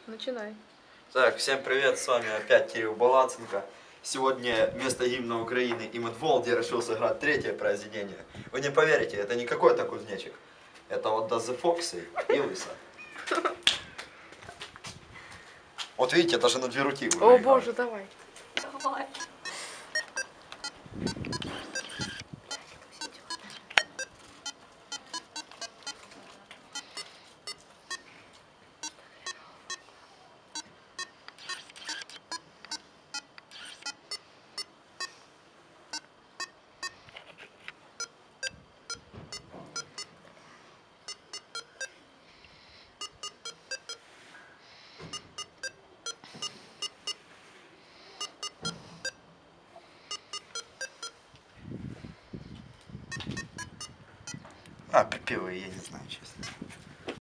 Начинай. Так, всем привет, с вами опять Кирилл Балаценко. Сегодня вместо гимна Украины и Медволд я решил сыграть третье произведение. Вы не поверите, это не какой-то кузнечик. Это вот Does the Foxy и Лиса. Вот видите, даже на 2 руки уже О играю. боже, давай. Давай. А, пипелы, я не знаю, честно.